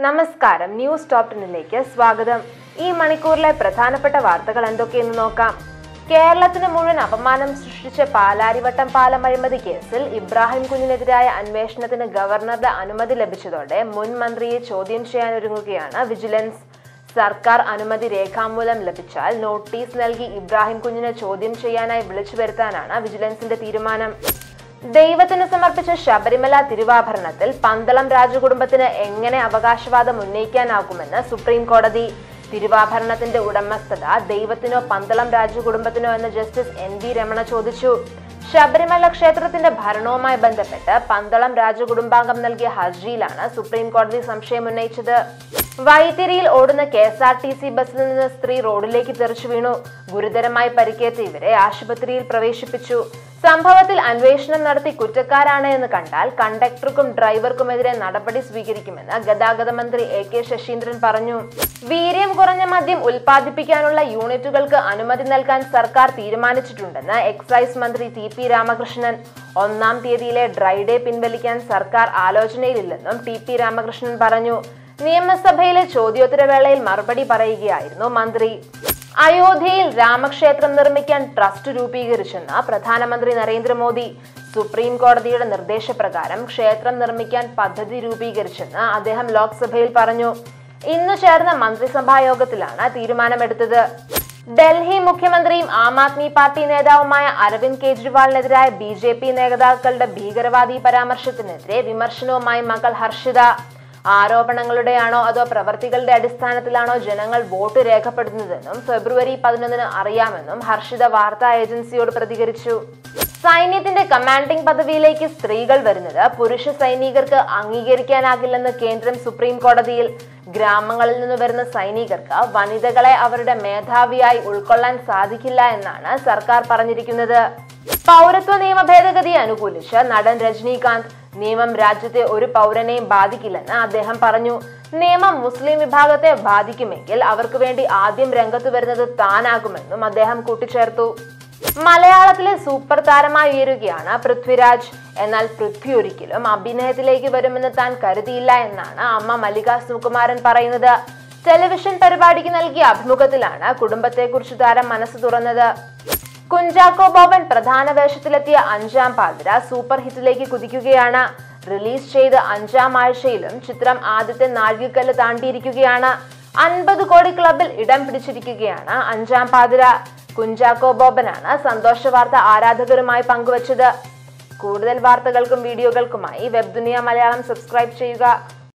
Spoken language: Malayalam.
നമസ്കാരം, ന്യൂസ് ടോപ്പ് 10ലേക്ക് സ്വാഗതം. ഈ മണിക്കൂറിലെ പ്രധാനപ്പെട്ട വാർത്തകൾ എന്തൊക്കെയെന്ന് നോക്കാം. കേരളത്തിന് മുഴുവൻ അപമാനം സൃഷ്ടിച്ച പാലാരിവട്ടം പാലം അഴിമതി കേസിൽ ഇബ്രാഹിം കുഞ്ഞിനെതിരായ അന്വേഷണത്തിന് ഗവർണറുടെ അനുമതി ലഭിച്ചതോടെ മുൻ മന്ത്രിയെ ചോദ്യം ചെയ്യാനൊരുങ്ങുകയാണ് വിജിലൻസ്. സർക്കാർ അനുമതി രേഖാമൂലം ലഭിച്ചാൽ നോട്ടീസ് നൽകി ഇബ്രാഹിം കുഞ്ഞിനെ ചോദ്യം ചെയ്യാനായി വിളിച്ചു വരുത്താനാണ് വിജിലൻസിന്റെ തീരുമാനം. ദൈവത്തിന് സമർപ്പിച്ച ശബരിമല തിരുവാഭരണത്തിൽ പന്തളം രാജകുടുംബത്തിന് എങ്ങനെ അവകാശവാദം ഉന്നയിക്കാനാകുമെന്ന് സുപ്രീം കോടതി. തിരുവാഭരണത്തിന്റെ ഉടമസ്ഥത ദൈവത്തിനോ പന്തളം രാജകുടുംബത്തിനോ എന്ന് ജസ്റ്റിസ് NV രമണ ചോദിച്ചു. ശബരിമല ക്ഷേത്രത്തിന്റെ ഭരണവുമായി ബന്ധപ്പെട്ട് പന്തളം രാജകുടുംബാംഗം നൽകിയ ഹർജിയിലാണ് സുപ്രീം കോടതി സംശയം ഉന്നയിച്ചത്. വൈത്തിരിയിൽ ഓടുന്ന KSRTC ബസ്സിൽ നിന്ന് സ്ത്രീ റോഡിലേക്ക് തെറിച്ചു വീണു. ഗുരുതരമായി പരിക്കേറ്റ ഇവരെ ആശുപത്രിയിൽ പ്രവേശിപ്പിച്ചു. സംഭവത്തിൽ അന്വേഷണം നടത്തി കുറ്റക്കാരാണ് എന്ന് കണ്ടാൽ കണ്ടക്ടർക്കും ഡ്രൈവർക്കുമെതിരെ നടപടി സ്വീകരിക്കുമെന്ന് ഗതാഗത മന്ത്രി AK ശശീന്ദ്രൻ പറഞ്ഞു. വീര്യം കുറഞ്ഞ മദ്യം ഉൽപ്പാദിപ്പിക്കാനുള്ള യൂണിറ്റുകൾക്ക് അനുമതി നൽകാൻ സർക്കാർ തീരുമാനിച്ചിട്ടുണ്ടെന്ന് എക്സൈസ് മന്ത്രി TP രാമകൃഷ്ണൻ. 1-ാം തീയതിയിലെ ഡ്രൈ ഡേ പിൻവലിക്കാൻ സർക്കാർ ആലോചനയിലില്ലെന്നും TP രാമകൃഷ്ണൻ പറഞ്ഞു. നിയമസഭയിലെ ചോദ്യോത്തരവേളയിൽ മറുപടി പറയുകയായിരുന്നു മന്ത്രി. അയോധ്യയിൽ രാമക്ഷേത്രം നിർമ്മിക്കാൻ ട്രസ്റ്റ് രൂപീകരിച്ചെന്ന് പ്രധാനമന്ത്രി നരേന്ദ്രമോദി. സുപ്രീം കോടതിയുടെ നിർദ്ദേശപ്രകാരം ക്ഷേത്രം നിർമ്മിക്കാൻ പദ്ധതി രൂപീകരിച്ചെന്ന് അദ്ദേഹം ലോക്സഭയിൽ പറഞ്ഞു. ഇന്ന് ചേർന്ന മന്ത്രിസഭാ യോഗത്തിലാണ് തീരുമാനമെടുത്തത്. ഡൽഹി മുഖ്യമന്ത്രിയും ആം ആദ്മി പാർട്ടി നേതാവുമായ അരവിന്ദ് കെജ്രിവാളിനെതിരായ BJP നേതാക്കളുടെ ഭീകരവാദി പരാമർശത്തിനെതിരെ വിമർശനവുമായി മകൾ ഹർഷിത. ആരോപണങ്ങളുടെയാണോ അതോ പ്രവർത്തികളുടെ അടിസ്ഥാനത്തിലാണോ ജനങ്ങൾ വോട്ട് രേഖപ്പെടുത്തുന്നതെന്നും ഫെബ്രുവരി 11 അറിയാമെന്നും ഹർഷിത വാർത്താ ഏജൻസിയോട് പ്രതികരിച്ചു. സൈന്യത്തിന്റെ കമാൻഡിംഗ് പദവിയിലേക്ക് സ്ത്രീകൾ വരുന്നത് പുരുഷ സൈനികർക്ക് അംഗീകരിക്കാനാകില്ലെന്ന് കേന്ദ്രം സുപ്രീം കോടതിയിൽ. ഗ്രാമങ്ങളിൽ നിന്ന് വരുന്ന സൈനികർക്ക് വനിതകളെ അവരുടെ മേധാവിയായി ഉൾക്കൊള്ളാൻ സാധിക്കില്ല എന്നാണ് സർക്കാർ പറഞ്ഞിരിക്കുന്നത്. പൗരത്വ നിയമ ഭേദഗതിയെ അനുകൂലിച്ച് നടൻ രജനീകാന്ത്. നിയമം രാജ്യത്തെ ഒരു പൗരനെയും ബാധിക്കില്ലെന്ന് അദ്ദേഹം പറഞ്ഞു. നിയമം മുസ്ലിം വിഭാഗത്തെ ബാധിക്കുമെങ്കിൽ അവർക്ക് വേണ്ടി ആദ്യം രംഗത്ത് വരുന്നത് താനാകുമെന്നും അദ്ദേഹം കൂട്ടിച്ചേർത്തു. മലയാളത്തിലെ സൂപ്പർ താരമായി ഉയരുകയാണ് പൃഥ്വിരാജ്. എന്നാൽ പൃഥ്വി ഒരിക്കലും അഭിനയത്തിലേക്ക് വരുമെന്ന് താൻ കരുതിയില്ല എന്നാണ് അമ്മ മല്ലിക സുകുമാരൻ പറയുന്നത്. ടെലിവിഷൻ പരിപാടിക്ക് നൽകിയ അഭിമുഖത്തിലാണ് കുടുംബത്തെക്കുറിച്ച് താരം മനസ്സ് തുറന്നത്. കുഞ്ചാക്കോ ബോബൻ പ്രധാന വേഷത്തിലെത്തിയ 5-ാം പാതിര സൂപ്പർ ഹിറ്റിലേക്ക് കുതിക്കുകയാണ്. റിലീസ് ചെയ്ത് 5-ാം ആഴ്ചയിലും ചിത്രം ആദ്യത്തെ നാഴികക്കല്ല് താണ്ടിയിരിക്കുകയാണ്. 50 കോടി ക്ലബിൽ ഇടം പിടിച്ചിരിക്കുകയാണ് 5-ാം പാതിര. കുഞ്ചാക്കോ ബോബനാണ് സന്തോഷ വാർത്ത ആരാധകരുമായി പങ്കുവച്ചത്. കൂടുതൽ വാർത്തകൾക്കും വീഡിയോകൾക്കുമായി വെബ് ദുനിയ മലയാളം സബ്സ്ക്രൈബ് ചെയ്യുക.